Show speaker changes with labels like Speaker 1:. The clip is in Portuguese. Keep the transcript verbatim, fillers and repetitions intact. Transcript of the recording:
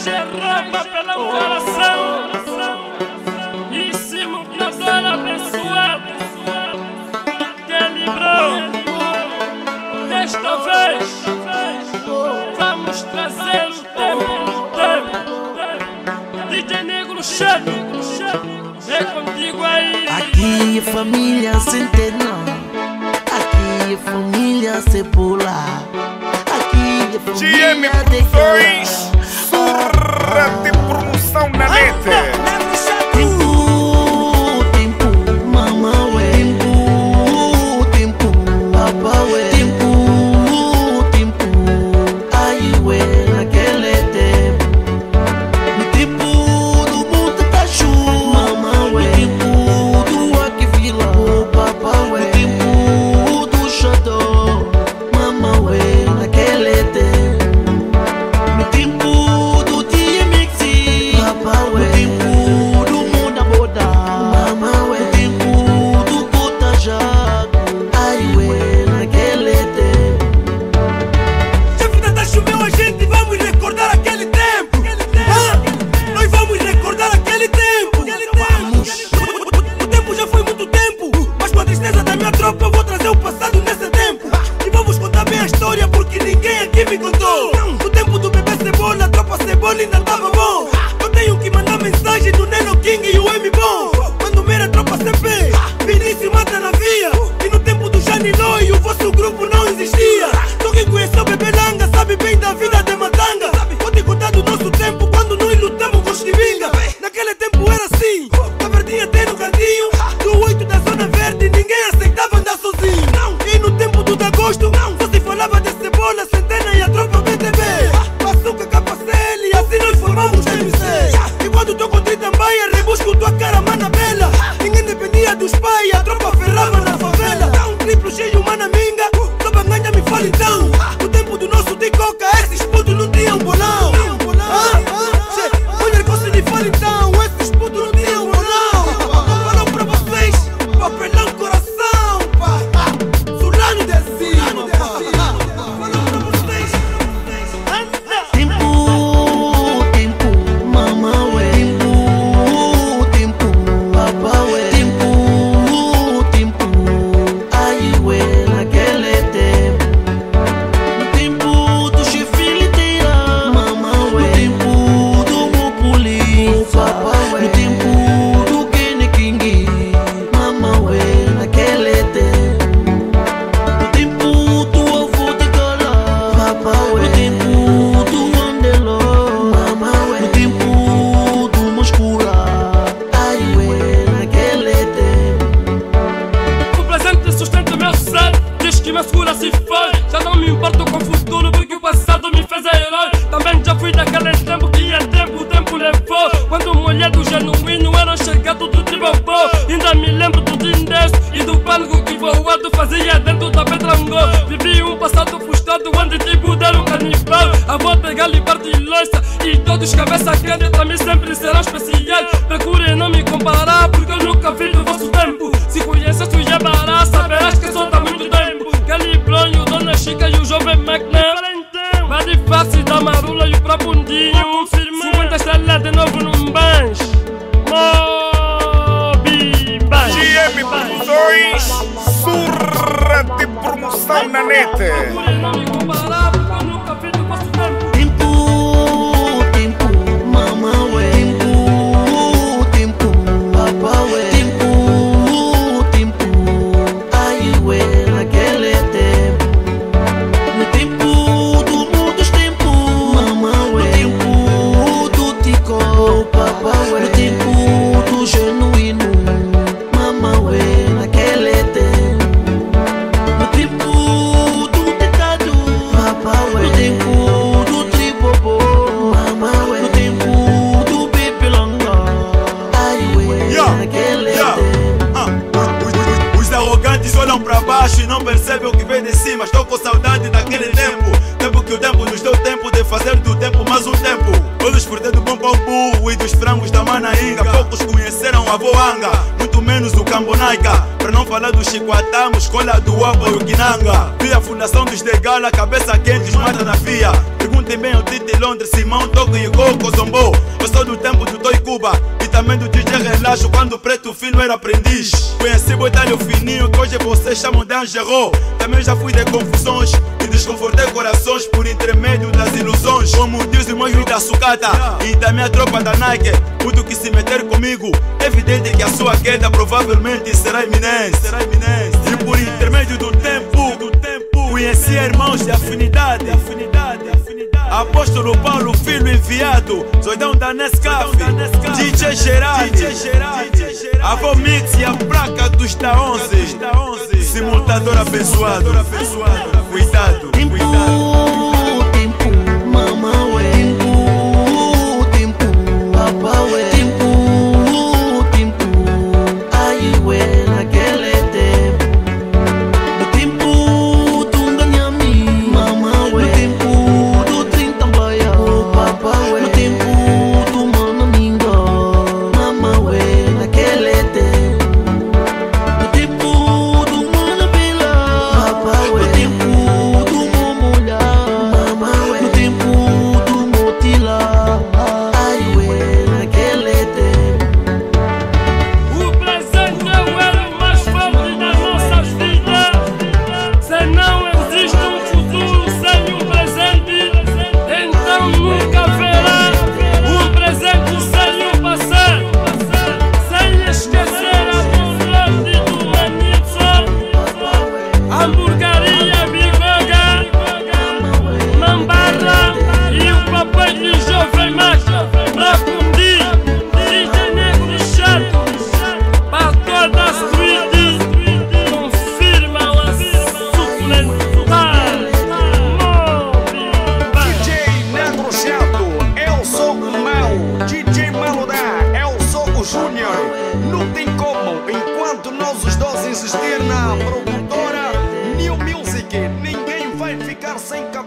Speaker 1: Rapa pelo coração, e se movimentar abençoado, que livrou. Desta vez vamos trazer o tempo do tempo. D J Negro Cheio, é contigo aí.
Speaker 2: Aqui é família Centenal, aqui é família Cebola, aqui é família
Speaker 3: Produções, surra de promoção na net.
Speaker 2: Tempo, tempo, mamãe, tempo, tempo, papai, tempo, tempo, aí ué, naquele tempo. No tempo do mundo tá chuva, mamãe, tempo do aqui vila, papai, no tempo do xodó, mamãe, naquele tempo. No tempo do dia mixi, papai, no tempo do mundo a boda, mamãe, no tempo do puta jaco, aí ué, naquele tempo.
Speaker 4: Se a vida tá chovendo, a gente vamos recordar aquele tempo. Ah, nós vamos recordar aquele tempo. O tempo já foi muito tempo, mas com a tristeza da minha tropa eu vou trazer o passado nesse tempo. E vamos contar bem a história porque ninguém aqui me contou. No tempo do bebê Cebola, a tropa Cebola ainda tava bom. Eu tenho que mandar mensagem do Neno King e o M Bom. Quando mira a tropa C P, Vinícius mata na via. E no tempo do Janilói o vosso grupo não existia. Só quem conheceu o bebê Langa sabe bem da vida de Matanga. Pode contar do nosso tempo quando nós lutamos com os Chivinga. Naquele tempo era assim, a verdinha tem no cantinho. Do oito da zona verde ninguém aceitava andar sozinho. E no tempo do Dagosto só se falava de Cebola, Centena e a tropa B T B. Açúcar, Capacele e assim nós formamos M C. E quando tô com trinta Mbaia, rebusco tua cara, mana bela. Ninguém dependia dos pais, a tropa ferrava na favela. Triplo cheio, mana minga, só banganha me fala então. No tempo do nosso de coca, esses putos não tinham bolão. Ah, ah, che, olha que você me fala então, esses putos não tinham bolão. Falou pra vocês, papelão coração, pá. Solano de cima, pá. Falou pra vocês.
Speaker 2: Tempo, tempo, mamãe, tempo, tempo, papai, tempo, tempo, aí ué, naquele tempo. No tempo do chefe literal, mamãe, no tempo do Mopuli, papai, no tempo do Kenny King, mamãe, naquele tempo. No tempo do avô de Gala, papai, no tempo do Andelo, mamãe, no tempo do Moscula, aí ué, naquele tempo.
Speaker 1: O presente sustenta o meu ser, diz que me segura se foi. Já não me importo com o futuro porque o passado me fez herói. Também já fui daquele tempo que é tempo, o tempo levou. Quando mulher do genuíno era chegado do tribobó. Ainda me lembro do Dindesto e do palco que voado fazia dentro da Petrangô. Vivi um passado frustrado onde tipo deram um canibal. Avô pegar e partir loiça e todos cabeça quente pra mim sempre serão especiais. Procure não me comparar porque eu nunca vi do vosso tempo. Se conheces o Jabará saberás que sou há muito tempo. Kelly Bronho, Dona Chica e o jovem McNair. Vai de face da Marula e o Prabundinho. cinquenta estrelas de novo num banjo. Mobi Banjo.
Speaker 3: G M Produções, surra de promoção na net.
Speaker 1: Procure não me comparar porque eu nunca vi do vosso tempo.
Speaker 2: Tempo, tempo, mamãe, tempo, tempo, papai, tempo, tempo, aí ué, naquele tempo. No tempo do muitos tempos, mamãe, no tempo do Tico, papai, no tempo do genuíno, mamãe, naquele tempo. No tempo do tecado, papai, no tempo do tribobó, mamãe, no tempo do bebelanga, aí ué, naquele tempo.
Speaker 4: Ah, ah, os, os, os arrogantes olham pra baixo e não percebem o que vem de cima. Estou com saudade daquele tempo. Tempo que o tempo nos deu tempo de fazer do tempo mais um tempo. Olhos por dentro bom para o burro e dos frangos da Manainga. Poucos conheceram a Voanga, muito menos o Cambonaica. Pra não falar do Chicoatamo, escola do Aba e o Guinanga. Vi a fundação dos Degala, cabeça quente, os mata na via. Pergunta
Speaker 5: Ontem bem o Tite Londres, Simão, Togo e Coco Zombou. Eu sou do tempo do Toy Cuba e também do D J Relaxo, quando o Preto Fino era aprendiz. Conheci Boitalho Fininho, que hoje vocês chamam de Angelo. Também já fui de confusões e desconfortei corações por intermédio das ilusões. Como diz o irmão da sucata e da minha tropa da Nike, tudo que se meter comigo, é evidente que a sua queda provavelmente será iminente. Será iminente. E por intermédio do tempo, do tempo conheci irmãos de afinidade, afinidade, afinidade. Apóstolo Paulo, filho enviado, Zoidão da Nescaf, D J Gerard, Avô Mix e a placa dos da onze, simultador abençoado, cuidado, cuidado.
Speaker 3: Não tem como, enquanto nós os dois insistir na produtora New Music, ninguém vai ficar sem cabelo.